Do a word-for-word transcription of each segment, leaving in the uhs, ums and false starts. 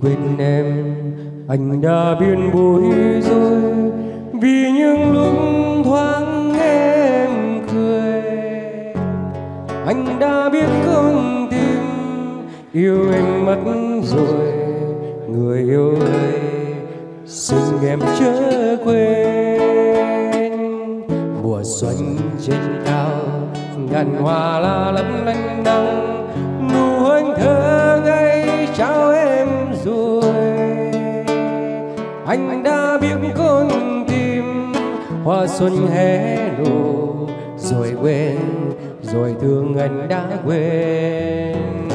quên em, anh đã biết bối rối vì những lúc thoáng em cười. Anh đã biết con tim yêu em mất rồi, người yêu ơi xin em chớ quên. Mùa xuân trên cao ngàn hoa la lấp lánh đắng, nụ hôn thơ ngây trao em rồi. Anh đã biết con tim hoa xuân hé lộ rồi quên, rồi thương anh đã quên.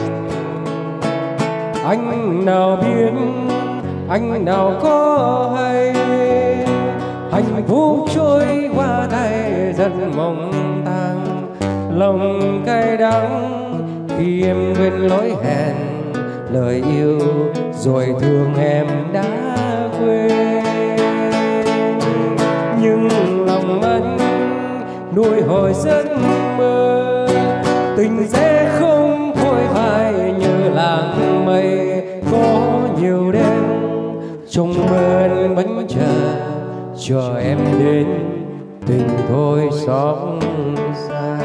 Anh nào biết, anh nào có hay, hạnh phúc trôi qua tay rất mong tang. Lòng cay đắng khi em quên lối hẹn, lời yêu rồi thương em đã quên. Nhưng lòng anh nuôi hồi giấc mơ, tình sẽ không phôi phai như làng mây. Có nhiều đêm trong mơ anh vẫn chờ, chờ em đến tình thôi xót xa.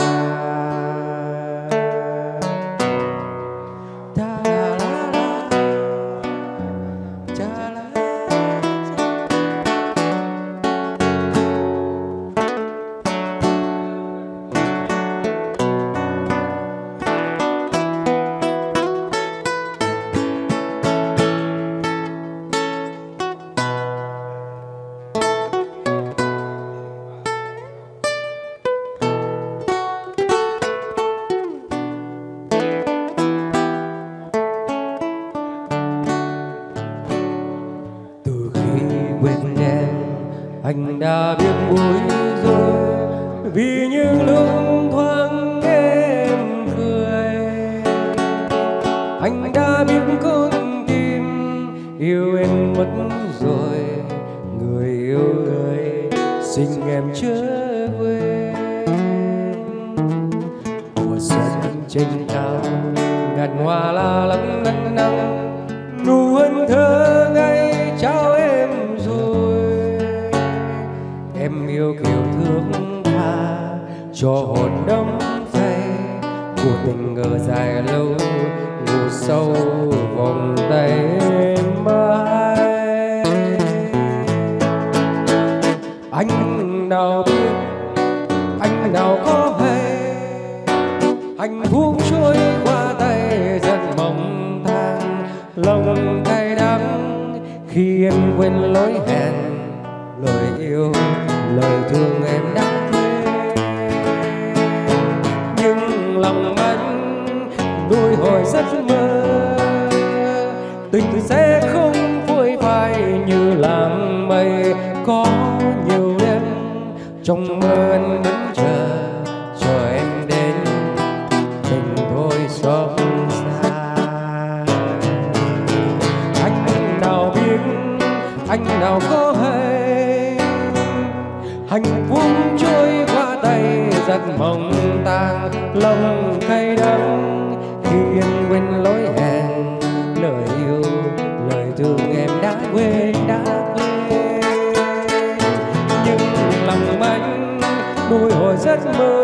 Quên em, anh đã biết bối rối vì những lúc thoáng em cười. Anh đã biết con tim yêu em mất rồi, người yêu ơi xin em chớ quên. Mùa xuân trên cao ngàn hoa la lắm nắng nắng, nụ hôn thơ ngây trao em rồi. Em yêu kiểu thương tha cho hồn đắm say, cuộc tình ngờ dài lâu ngủ sâu vòng tay mãi. Anh nào biết, anh nào có hay, hạnh phúc trôi qua tay rất mong tang. Lòng cay đắng khi em quên lối hẹn, lời yêu lời thương em đã quên. Nhưng lòng anh nuôi hồi giấc mơ, tình sẽ không phôi phai như làng mây. Có nhiều đêm trong mơ anh vẫn chờ, chờ em đến tình thôi xót xa. Anh nào biết, anh nào có hay, hạnh phúc trôi qua tay rất mong tang. Lòng cay đắng khi em quên lối hẹn, lời yêu lời thương em đã quên, đã quên. Nhưng lòng anh nuôi hồi giấc mơ,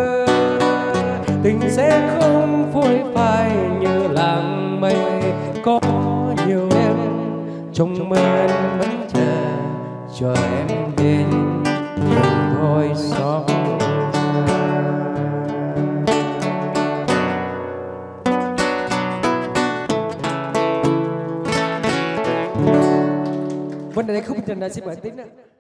tình sẽ không phôi phai như làng mây. Có nhiều đêm trong mơ anh vẫn chờ, chờ em đến tình thôi xót xa. Vấn đề này không trình là xin mời Tín ạ.